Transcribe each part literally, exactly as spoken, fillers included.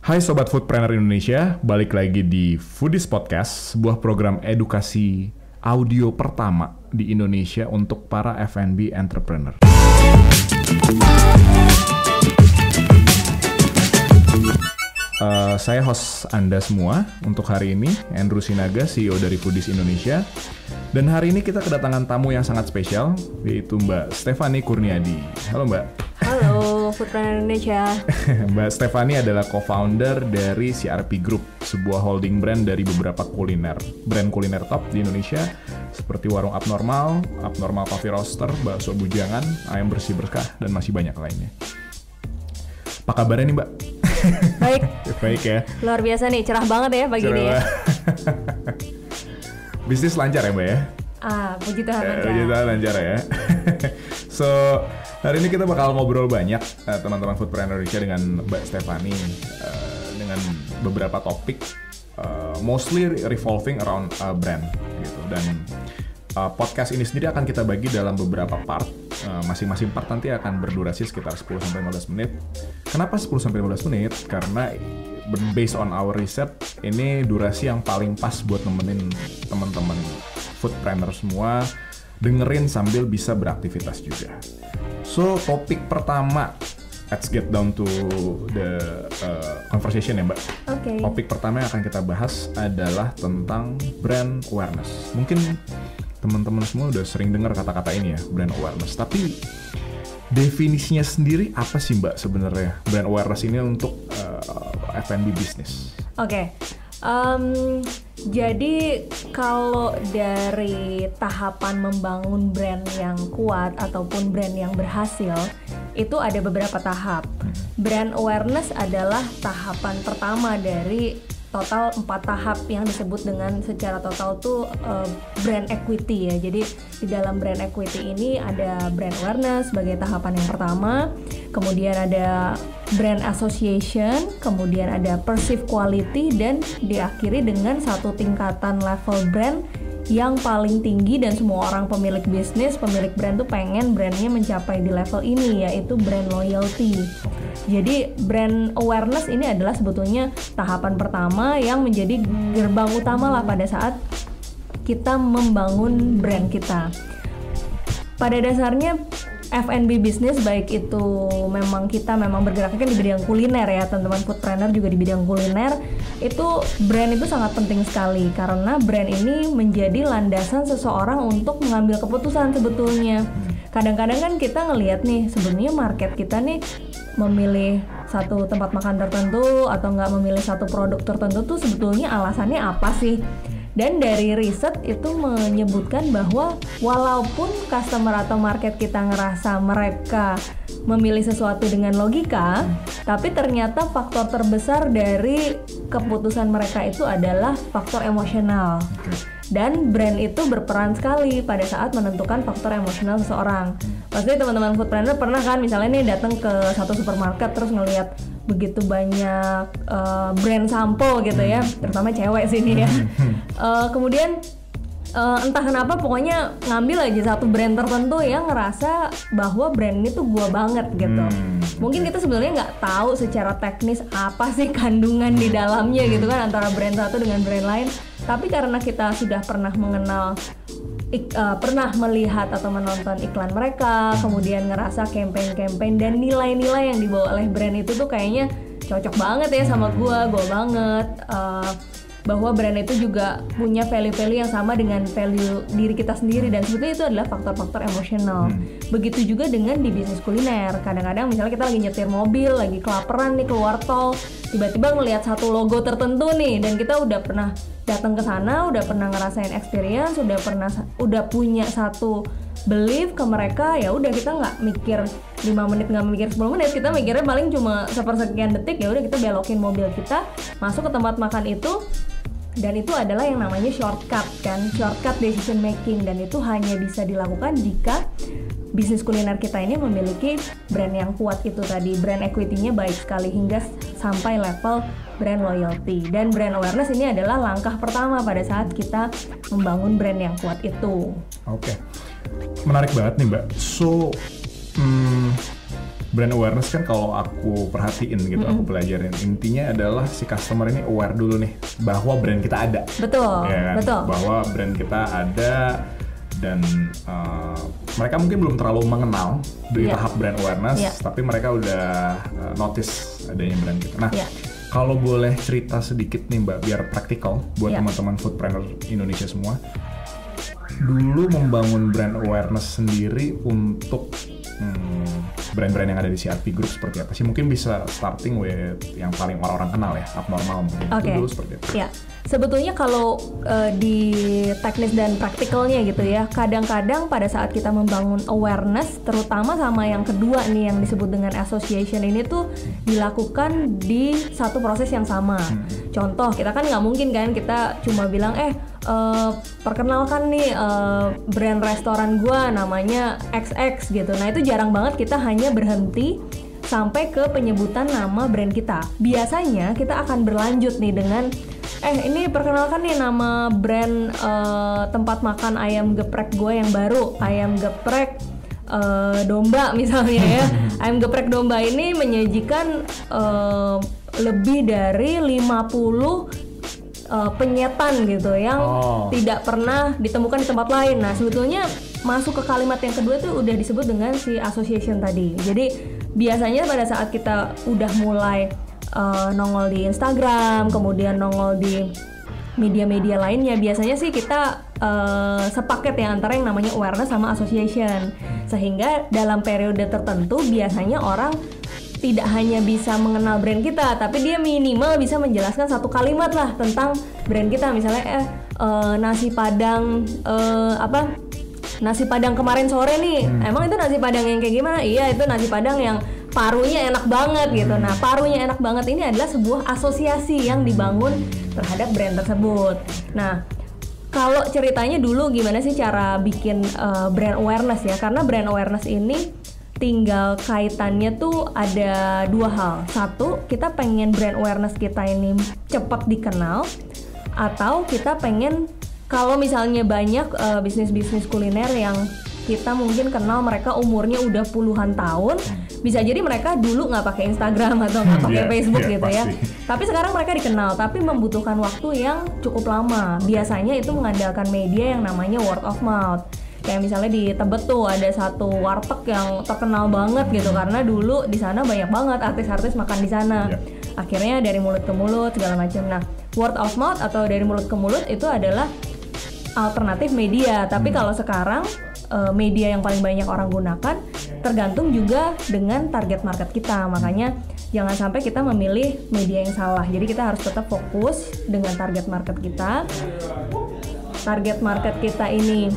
Hai Sobat Foodpreneur Indonesia, balik lagi di Foodies Podcast, sebuah program edukasi audio pertama di Indonesia untuk para F and B entrepreneur. Uh, saya host Anda semua untuk hari ini, Andrew Sinaga, C E O dari Foodies Indonesia. Dan hari ini kita kedatangan tamu yang sangat spesial, yaitu Mbak Stephanie Kurniadi. Halo Mbak. Halo, Foodpreneur Indonesia. Mbak Stephanie adalah co-founder dari C R P Group, sebuah holding brand dari beberapa kuliner, brand kuliner top di Indonesia, seperti Warung Abnormal, Abnormal Coffee Roaster, Bakso Bujangan, Ayam Bersih Berkah, dan masih banyak lainnya. Apa kabarnya nih Mbak? Baik. Baik ya. Luar biasa nih, cerah banget ya pagi ini ya. Bisnis lancar ya Mbak ya? Ah, puji Tuhan lancar. Puji Tuhan lancar ya. So, hari ini kita bakal ngobrol banyak uh, teman-teman Foodpreneur Indonesia dengan Mbak Stephanie uh, dengan beberapa topik, uh, mostly revolving around uh, brand gitu. Dan uh, podcast ini sendiri akan kita bagi dalam beberapa part. Uh, masing-masing part nanti akan berdurasi sekitar sepuluh sampai lima belas menit. Kenapa sepuluh sampai lima belas menit? Karena based on our research, ini durasi yang paling pas buat nemenin teman-teman foodpreneur semua dengerin sambil bisa beraktivitas juga. So, topik pertama, let's get down to the uh, conversation ya Mbak. Oke. Okay. Topik pertama yang akan kita bahas adalah tentang brand awareness. Mungkin teman-teman semua udah sering dengar kata-kata ini ya, brand awareness. Tapi definisinya sendiri apa sih Mbak sebenarnya brand awareness ini untuk uh, F and B business? Oke. Okay. Um, jadi kalau dari tahapan membangun brand yang kuat ataupun brand yang berhasil, itu ada beberapa tahap. Brand awareness adalah tahapan pertama dari total empat tahap yang disebut dengan secara total tuh uh, brand equity ya. Jadi di dalam brand equity ini ada brand awareness sebagai tahapan yang pertama, kemudian ada brand association, kemudian ada perceived quality, dan diakhiri dengan satu tingkatan level brand yang paling tinggi dan semua orang pemilik bisnis, pemilik brand tuh pengen brandnya mencapai di level ini, yaitu brand loyalty. Jadi brand awareness ini adalah sebetulnya tahapan pertama yang menjadi gerbang utama lah pada saat kita membangun brand kita. Pada dasarnya F and B business, baik itu memang kita memang bergeraknya kan di bidang kuliner ya, teman-teman foodpreneur juga di bidang kuliner, itu brand itu sangat penting sekali karena brand ini menjadi landasan seseorang untuk mengambil keputusan sebetulnya. Kadang-kadang kan kita ngelihat nih, sebenarnya market kita nih memilih satu tempat makan tertentu atau nggak memilih satu produk tertentu tuh sebetulnya alasannya apa sih? Dan dari riset itu menyebutkan bahwa walaupun customer atau market kita ngerasa mereka memilih sesuatu dengan logika, tapi ternyata faktor terbesar dari keputusan mereka itu adalah faktor emosional. Dan brand itu berperan sekali pada saat menentukan faktor emosional seseorang. Pasti teman-teman foodpreneur pernah kan misalnya nih datang ke satu supermarket terus ngelihat begitu banyak uh, brand sampo gitu ya, terutama cewek sini ya. Uh, kemudian uh, entah kenapa pokoknya ngambil aja satu brand tertentu yang ngerasa bahwa brand ini tuh gua banget gitu. Mungkin kita sebenarnya nggak tahu secara teknis apa sih kandungan di dalamnya gitu kan antara brand satu dengan brand lain. Tapi karena kita sudah pernah mengenal Ik, uh, pernah melihat atau menonton iklan mereka, kemudian ngerasa campaign-campaign dan nilai-nilai yang dibawa oleh brand itu tuh kayaknya cocok banget ya sama gua, gua banget. Uh, bahwa brand itu juga punya value-value yang sama dengan value diri kita sendiri, dan sebetulnya itu adalah faktor-faktor emosional. Hmm. Begitu juga dengan di bisnis kuliner. Kadang-kadang misalnya kita lagi nyetir mobil, lagi kelaparan nih keluar tol, tiba-tiba ngelihat satu logo tertentu nih, dan kita udah pernah datang ke sana, udah pernah ngerasain experience, udah pernah udah punya satu belief ke mereka, ya udah kita nggak mikir lima menit, nggak mikir sepuluh menit, kita mikirnya paling cuma sepersekian detik, ya udah kita belokin mobil kita masuk ke tempat makan itu. Dan itu adalah yang namanya shortcut kan, shortcut decision making, dan itu hanya bisa dilakukan jika bisnis kuliner kita ini memiliki brand yang kuat itu tadi, brand equity-nya baik sekali hingga sampai level brand loyalty. Dan brand awareness ini adalah langkah pertama pada saat kita membangun brand yang kuat itu. Oke, okay. Menarik banget nih Mbak. So, hmm, brand awareness kan kalau aku perhatiin gitu, mm-hmm. aku pelajarin intinya adalah si customer ini aware dulu nih bahwa brand kita ada. Betul, ya kan? betul. Bahwa brand kita ada dan uh, mereka mungkin belum terlalu mengenal di yeah. tahap brand awareness, yeah. tapi mereka udah uh, notice adanya brand kita. Nah, yeah. kalau boleh cerita sedikit nih Mbak, biar praktikal buat yeah. teman-teman foodpreneur Indonesia semua. Dulu membangun brand awareness sendiri untuk hmm, brand-brand yang ada di C R P Group seperti apa sih? Mungkin bisa starting with yang paling orang-orang kenal ya, Abnormal mungkin. Okay. Itu dulu seperti apa? Ya. Sebetulnya kalau uh, di teknis dan praktikalnya gitu ya, kadang-kadang pada saat kita membangun awareness, terutama sama yang kedua nih yang disebut dengan association ini tuh dilakukan di satu proses yang sama. Hmm. Contoh, kita kan nggak mungkin kan kita cuma bilang eh uh, perkenalkan nih uh, brand restoran gua namanya X X gitu. Nah itu jarang banget kita hanya berhenti sampai ke penyebutan nama brand kita. Biasanya kita akan berlanjut nih dengan Eh ini perkenalkan nih nama brand uh, tempat makan ayam geprek gue yang baru, ayam geprek uh, domba misalnya ya. Ayam geprek domba ini menyajikan uh, lebih dari lima puluh uh, penyetan gitu yang oh. tidak pernah ditemukan di tempat lain. Nah sebetulnya masuk ke kalimat yang kedua itu udah disebut dengan si association tadi. Jadi biasanya pada saat kita udah mulai Uh, nongol di Instagram, kemudian nongol di media-media lainnya, biasanya sih kita uh, sepaket ya antara yang namanya awareness sama association, sehingga dalam periode tertentu biasanya orang tidak hanya bisa mengenal brand kita, tapi dia minimal bisa menjelaskan satu kalimat lah tentang brand kita, misalnya eh uh, nasi padang uh, apa nasi padang kemarin sore nih, hmm. emang itu nasi padang yang kayak gimana? Iya itu nasi padang yang parunya enak banget gitu. Nah parunya enak banget ini adalah sebuah asosiasi yang dibangun terhadap brand tersebut. Nah kalau ceritanya dulu gimana sih cara bikin uh, brand awareness ya, karena brand awareness ini tinggal kaitannya tuh ada dua hal. Satu, kita pengen brand awareness kita ini cepat dikenal, atau kita pengen kalau misalnya banyak uh, bisnis-bisnis kuliner yang kita mungkin kenal mereka umurnya udah puluhan tahun, bisa jadi mereka dulu nggak pakai Instagram atau nggak pakai yeah, Facebook yeah, gitu pasti. Ya. Tapi sekarang mereka dikenal, tapi membutuhkan waktu yang cukup lama. Biasanya itu mengandalkan media yang namanya word of mouth. Kayak misalnya di Tebet tuh ada satu warteg yang terkenal banget gitu karena dulu di sana banyak banget artis-artis makan di sana. Yeah. Akhirnya dari mulut ke mulut segala macam. Nah, word of mouth atau dari mulut ke mulut itu adalah alternatif media. Tapi hmm. kalau sekarang media yang paling banyak orang gunakan tergantung juga dengan target market kita. Makanya jangan sampai kita memilih media yang salah. Jadi kita harus tetap fokus dengan target market kita. Target market kita ini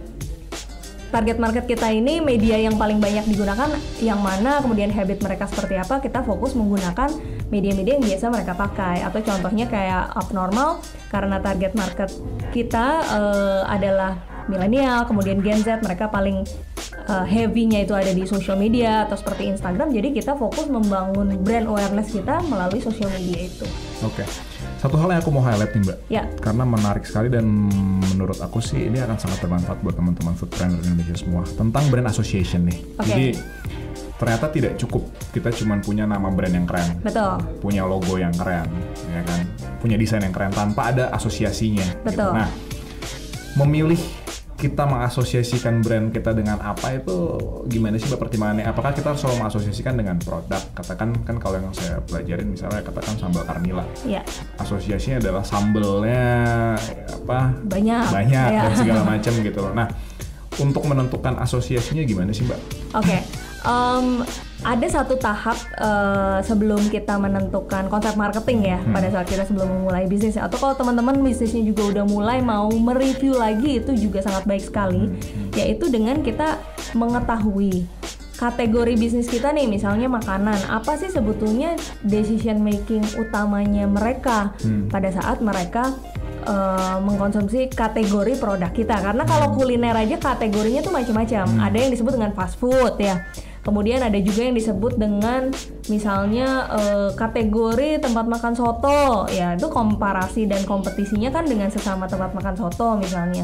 Target market kita ini media yang paling banyak digunakan yang mana, kemudian habit mereka seperti apa, kita fokus menggunakan media-media yang biasa mereka pakai. Atau contohnya kayak Abnormal, karena target market kita uh, adalah milenial, kemudian Gen Z, mereka paling uh, heavy-nya itu ada di social media atau seperti Instagram. Jadi kita fokus membangun brand awareness kita melalui social media itu. Oke, okay. Satu hal yang aku mau highlight nih Mbak, ya. Karena menarik sekali dan menurut aku sih ini akan sangat bermanfaat buat teman-teman foodpreneur Indonesia semua, tentang brand association nih. Okay. Jadi ternyata tidak cukup kita cuma punya nama brand yang keren, betul, punya logo yang keren, ya kan, punya desain yang keren tanpa ada asosiasinya. Betul. Gitu. Nah, memilih kita mengasosiasikan brand kita dengan apa itu gimana sih Mbak pertimbangannya? Apakah kita harus selalu mengasosiasikan dengan produk? Katakan kan kalau yang saya pelajarin misalnya katakan sambal Carmila. Iya. Asosiasinya adalah sambelnya apa? Banyak. Banyak ya. Dan segala macam gitu loh. Nah, untuk menentukan asosiasinya gimana sih Mbak? Oke. Okay. Um, ada satu tahap uh, sebelum kita menentukan konsep marketing ya, hmm. pada saat kita sebelum memulai bisnis, atau kalau teman-teman bisnisnya juga udah mulai mau mereview lagi, itu juga sangat baik sekali, hmm. yaitu dengan kita mengetahui kategori bisnis kita nih, misalnya makanan, apa sih sebetulnya decision making utamanya mereka hmm. pada saat mereka Uh, mengkonsumsi kategori produk kita. Karena kalau kuliner aja kategorinya tuh macam-macam. Hmm. Ada yang disebut dengan fast food ya. Kemudian ada juga yang disebut dengan misalnya uh, kategori tempat makan soto. Ya, itu komparasi dan kompetisinya kan dengan sesama tempat makan soto misalnya.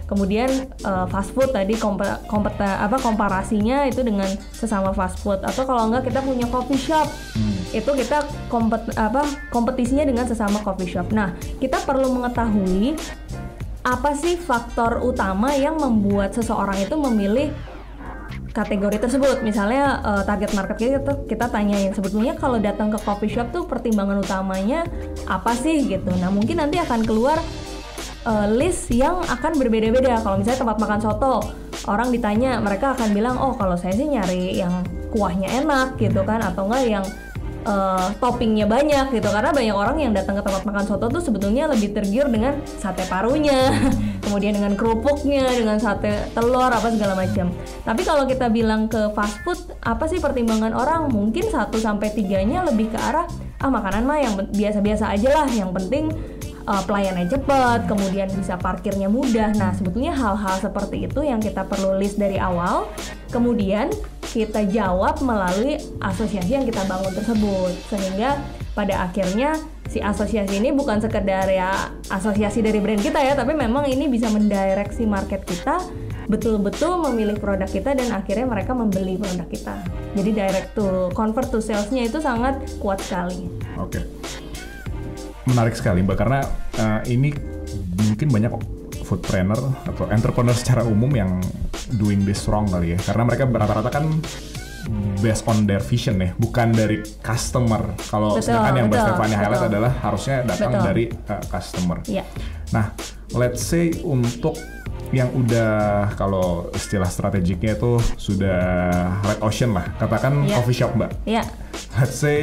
Kemudian uh, fast food tadi kompa, kompeta, apa komparasinya itu dengan sesama fast food, atau kalau enggak kita punya coffee shop. Hmm. Itu kita kompet, apa kompetisinya dengan sesama coffee shop. Nah, kita perlu mengetahui apa sih faktor utama yang membuat seseorang itu memilih kategori tersebut. Misalnya uh, target market kita kita tanyain sebetulnya kalau datang ke coffee shop tuh pertimbangan utamanya apa sih gitu. Nah, mungkin nanti akan keluar uh, list yang akan berbeda-beda. Kalau misalnya tempat makan soto, orang ditanya, mereka akan bilang, "Oh, kalau saya sih nyari yang kuahnya enak gitu kan, atau enggak yang uh, toppingnya banyak gitu." Karena banyak orang yang datang ke tempat makan soto tuh sebetulnya lebih tergiur dengan sate parunya, kemudian dengan kerupuknya, dengan sate telur apa segala macam. Tapi kalau kita bilang ke fast food, apa sih pertimbangan orang? Mungkin satu sampai tiganya lebih ke arah ah makanan mah yang biasa-biasa aja lah, yang penting uh, pelayanannya cepat, kemudian bisa parkirnya mudah. Nah, sebetulnya hal-hal seperti itu yang kita perlu list dari awal, kemudian kita jawab melalui asosiasi yang kita bangun tersebut, sehingga pada akhirnya si asosiasi ini bukan sekedar ya asosiasi dari brand kita ya, tapi memang ini bisa mendireksi market kita betul-betul memilih produk kita dan akhirnya mereka membeli produk kita. Jadi direct to convert to sales-nya itu sangat kuat sekali. Oke, menarik sekali Mbak, karena uh, ini mungkin banyak foodpreneur atau entrepreneur secara umum yang doing this wrong kali ya, karena mereka rata-rata kan based on their vision ya, bukan dari customer. Kalau sedangkan yang Mbak Stefani highlight adalah harusnya datang betul. dari uh, customer. Yeah. Nah, let's say untuk yang udah, kalau istilah strategiknya itu sudah red ocean lah, katakan yeah. coffee shop Mbak. Iya. Yeah. Let's say,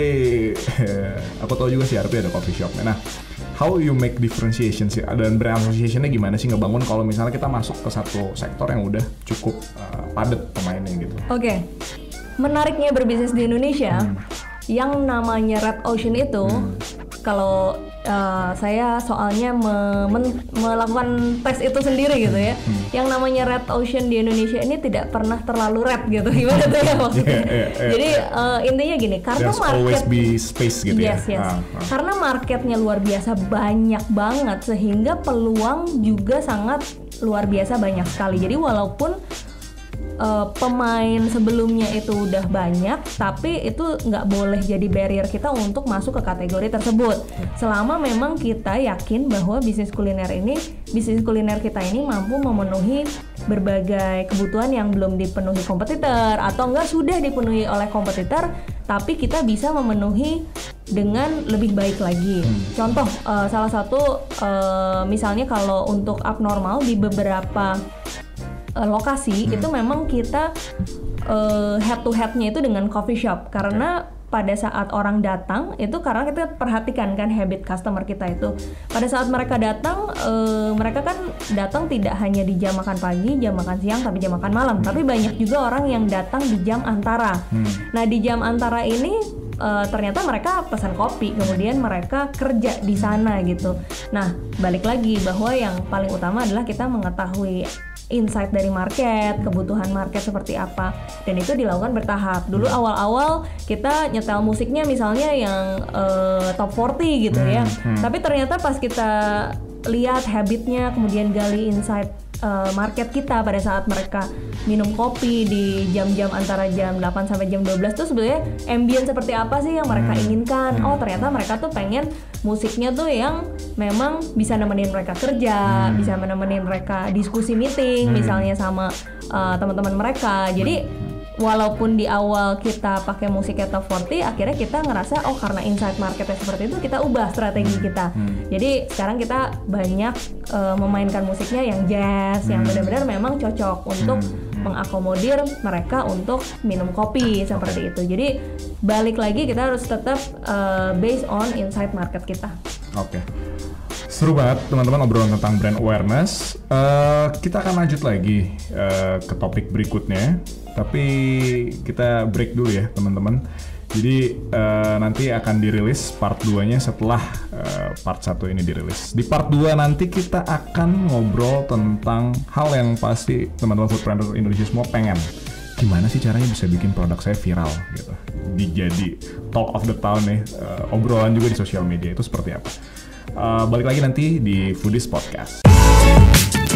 aku tahu juga sih R P ada coffee shop. Nah, how you make differentiation sih, dan brand association-nya gimana sih ngebangun kalau misalnya kita masuk ke satu sektor yang udah cukup uh, padat pemainnya gitu. Oke. Okay. Menariknya berbisnis di Indonesia, hmm. yang namanya red ocean itu, hmm. kalau uh, saya soalnya me- men- melakukan tes itu sendiri gitu ya, hmm. yang namanya red ocean di Indonesia ini tidak pernah terlalu red gitu, gimana tuh ya maksudnya? yeah, yeah, yeah, Jadi yeah. Uh, intinya gini, karena There's market always be space gitu yes, ya. Yes. Ah, ah. Karena marketnya luar biasa banyak banget, sehingga peluang juga sangat luar biasa banyak sekali. Jadi walaupun Uh, pemain sebelumnya itu udah banyak, tapi itu nggak boleh jadi barrier kita untuk masuk ke kategori tersebut. Selama memang kita yakin bahwa bisnis kuliner ini, bisnis kuliner kita ini mampu memenuhi berbagai kebutuhan yang belum dipenuhi kompetitor, atau enggak sudah dipenuhi oleh kompetitor, tapi kita bisa memenuhi dengan lebih baik lagi. Hmm. Contoh, uh, salah satu uh, misalnya kalau untuk abnormal di beberapa Uh, lokasi hmm. itu memang kita uh, head to headnya itu dengan coffee shop, karena pada saat orang datang itu, karena kita perhatikan kan habit customer kita itu, pada saat mereka datang uh, mereka kan datang tidak hanya di jam makan pagi, jam makan siang, tapi jam makan malam, hmm. tapi banyak juga orang yang datang di jam antara. hmm. Nah, di jam antara ini Uh, ternyata mereka pesan kopi, kemudian mereka kerja di sana gitu. Nah, balik lagi bahwa yang paling utama adalah kita mengetahui insight dari market, kebutuhan market seperti apa, dan itu dilakukan bertahap. Dulu awal-awal kita nyetel musiknya misalnya yang uh, top empat puluh gitu ya, hmm. tapi ternyata pas kita lihat habitnya, kemudian gali insight uh, market kita pada saat mereka minum kopi di jam-jam antara jam delapan sampai jam dua belas tuh sebenarnya ambient seperti apa sih yang mereka inginkan. Oh, ternyata mereka tuh pengen musiknya tuh yang memang bisa nemenin mereka kerja, hmm. bisa menemenin mereka diskusi meeting hmm. misalnya sama uh, teman-teman mereka. Jadi walaupun di awal kita pakai musiknya top empat puluh, akhirnya kita ngerasa oh karena insight marketnya seperti itu, kita ubah strategi kita. Hmm. Jadi sekarang kita banyak uh, memainkan musiknya yang jazz, hmm. yang benar-benar memang cocok untuk hmm. mengakomodir mereka untuk minum kopi seperti itu. Jadi balik lagi kita harus tetap uh, based on insight market kita. Oke. Okay. Seru banget teman-teman obrolan tentang brand awareness. Uh, kita akan lanjut lagi uh, ke topik berikutnya. Tapi kita break dulu ya teman-teman. Jadi uh, nanti akan dirilis part dua-nya setelah uh, part satu ini dirilis. Di part dua nanti kita akan ngobrol tentang hal yang pasti teman-teman foodpreneur Indonesia semua pengen. Gimana sih caranya bisa bikin produk saya viral gitu. Dijadi talk of the town nih, uh, obrolan juga di sosial media itu seperti apa. Uh, balik lagi nanti di Foodies Podcast.